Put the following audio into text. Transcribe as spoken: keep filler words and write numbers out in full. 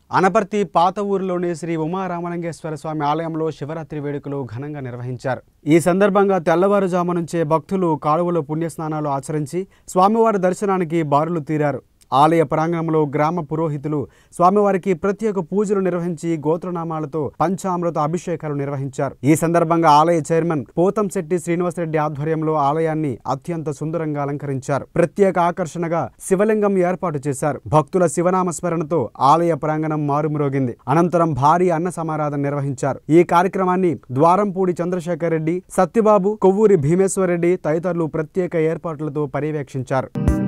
అనపర్తి పాత ఊరిలోని శ్రీ ఉమారామలింగేశ్వర స్వామి ఆలయంలో శివరాత్రి వేడుకలు ఘనంగా నిర్వహించారు. ఈ సందర్భంగా తెల్లవారుజాము నుంచే భక్తులు కాలువలో పుణ్యస్నానాలు ఆచరించి స్వామివారి దర్శనానికి బారులు తీరారు. ఆలయ ప్రాంగణంలో గ్రామ పురోహితులు స్వామివారికి ప్రత్యేక పూజలు నిర్వహించి గోత్రనామాలతో పంచామృత అభిషేకాలు నిర్వహించారు. ఈ సందర్భంగా ఆలయ చైర్మన్ పోతంశెట్టి శ్రీనివాసరెడ్డి ఆధ్వర్యంలో ఆలయాన్ని అత్యంత సుందరంగా అలంకరించారు. ప్రత్యేక ఆకర్షణగా శివలింగం ఏర్పాటు చేశారు. భక్తుల శివనామ స్మరణతో ఆలయ ప్రాంగణం మారుమ్రోగింది. అనంతరం భారీ అన్న సమారాధన నిర్వహించారు. ఈ కార్యక్రమాన్ని ద్వారంపూడి చంద్రశేఖర్ రెడ్డి, సత్యబాబు, కొవ్వూరి భీమేశ్వర్ రెడ్డి తదితరులు ప్రత్యేక ఏర్పాట్లతో పర్యవేక్షించారు.